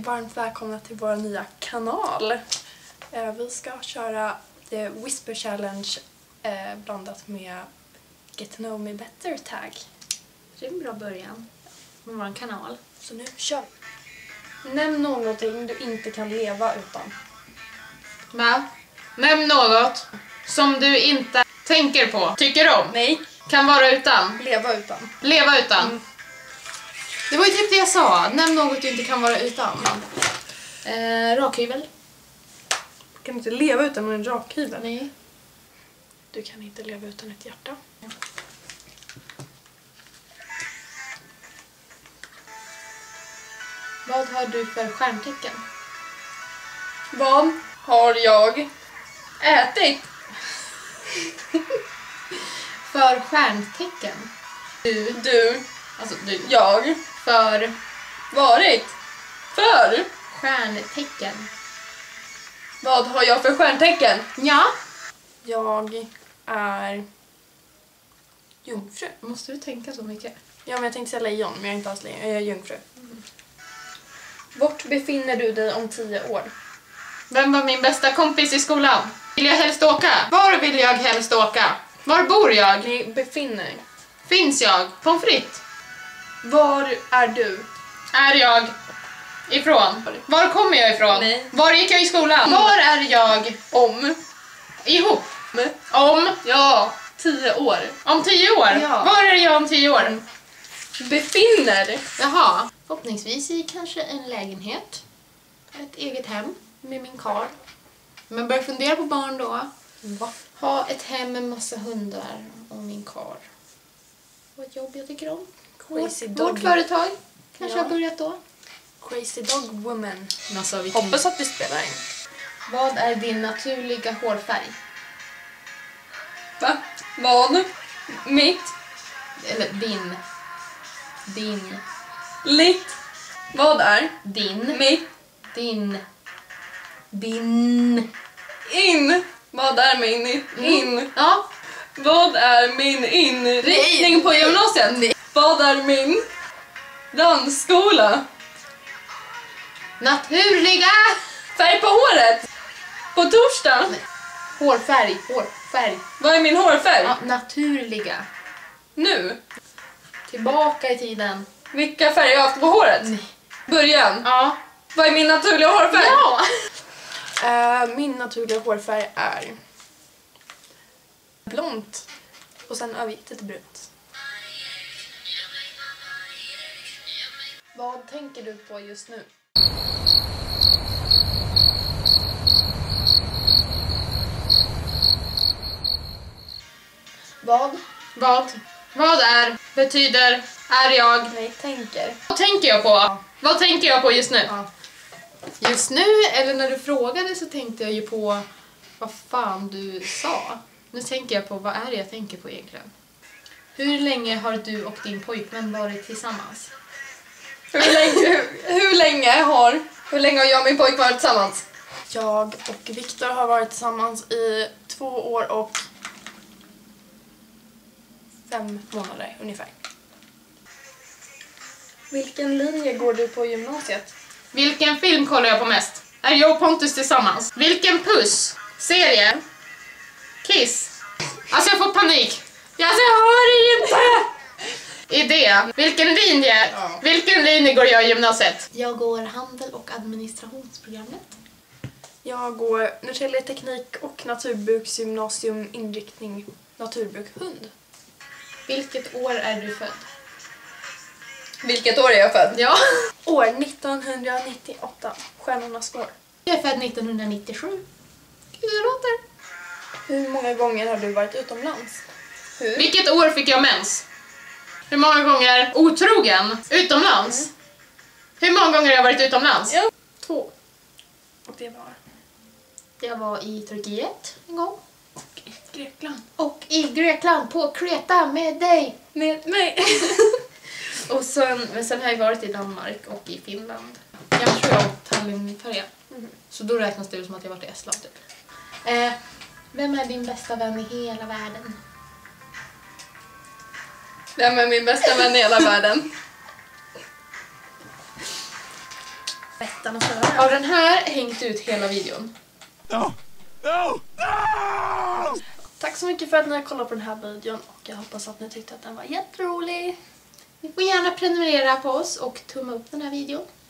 varmt välkomna till vår nya kanal. Vi ska köra The Whisper Challenge blandat med Get to know me better tag. Det är en bra början med vår kanal. Så nu kör vi. Nämn någonting du inte kan leva utan. Va? Nämn något som du inte tänker på, tycker om. Nej. Kan vara utan. Leva utan. Leva utan. Det var ju typ det jag sa. Nämn något du inte kan vara utan. Rakhyvel. Du kan inte leva utan en rakhyvel. Nej. Du kan inte leva utan ett hjärta. Vad har du för stjärntecken? Vad har jag ätit? För stjärntecken. Du. Alltså du. Jag. För Varit. För. stjärntecken. Vad har jag för stjärntecken? Ja. Jag är jungfru. Måste du tänka så mycket? Ja, men jag tänkte säga lejon, men jag är inte alls lejon. Jag är jungfru. Vart befinner du dig om 10 år? Vem var min bästa kompis i skolan? Vill jag helst åka? Var vill jag helst åka? Var bor jag? Ni befinner. Finns jag? Pommes frites. Var är du? Är jag ifrån? Var kommer jag ifrån? Nej. Var gick jag i skolan? Var är jag Om. ihop? Om? Ja, 10 år. Om 10 år? Ja. Var är jag om 10 år? Befinner. Jaha. Förhoppningsvis i kanske en lägenhet. Ett eget hem med min karl. Men börjar fundera på barn då. Va? Ha ett hem med massa hundar och min karl. Och ett jobb jag tycker om. Crazy Vårt dog. företag kanske Ja. har börjat då. Crazy dog woman. Alltså, Hoppas att vi spelar in. Vad är din naturliga hårfärg? Va? Vad? Mitt. Eller din. Din. Litt. Vad är? Din. Mitt. Din. Din. In. Vad är min in? Ja. Vad är min inriktning Nej. på gymnasiet? Nej. Vad är min dansskola? Naturliga. Färg på håret? På torsdag? Hårfärg. Hårfärg. Vad är min hårfärg? Ja, naturliga. Nu? Tillbaka i tiden. Vilka färger har jag haft på håret? Nej. Början. Ja. Vad är min naturliga hårfärg? Ja. Min naturliga hårfärg är blont och sen övergiktet till brunt. Vad tänker du på just nu? Vad? Vad är, betyder, är jag. Nej, tänker. Vad tänker jag på? Vad tänker jag på just nu? Ja. Just nu, eller när du frågade så tänkte jag ju på vad fan du sa. Nu tänker jag på vad är det jag tänker på egentligen. Hur länge har du och din pojkvän varit tillsammans? Hur länge har jag och min pojk varit tillsammans? Jag och Viktor har varit tillsammans i 2 år och 5 månader ungefär. Vilken linje går du på gymnasiet? Vilken film kollar jag på mest? Är jag och Pontus tillsammans? Vilken puss? Serie? Kiss? Alltså jag får panik. Jag hör inte! Idé. Vilken linje? Ja. Vilken linje går jag i gymnasiet? Jag går handel- och administrationsprogrammet. Jag går Norrtälje teknik- och naturbruksgymnasium inriktning naturbruk hund. Vilket år är du född? Vilket år är jag född? Ja. År 1998. Stjärnornas år. Jag är född 1997. Gud, det låter. Hur många gånger har du varit utomlands? Hur? Vilket år fick jag mens? Hur många gånger otrogen? Utomlands? Hur många gånger har jag varit utomlands? Ja. 2. Och det var? Jag var i Turkiet en gång. Och i Grekland. Och i Grekland på Kreta med dig. Med mig. Och sen har jag varit i Danmark och i Finland. Jag tror jag åt Tallinnfärja. Så då räknas det som att jag varit i Estland typ. Vem är din bästa vän i hela världen? Vem är min bästa vän i hela världen? utan att höra. Har den här hängt ut hela videon? No! No! No! Tack så mycket för att ni har kollat på den här videon och jag hoppas att ni tyckte att den var jätterolig. Ni får gärna prenumerera på oss och tumma upp den här videon.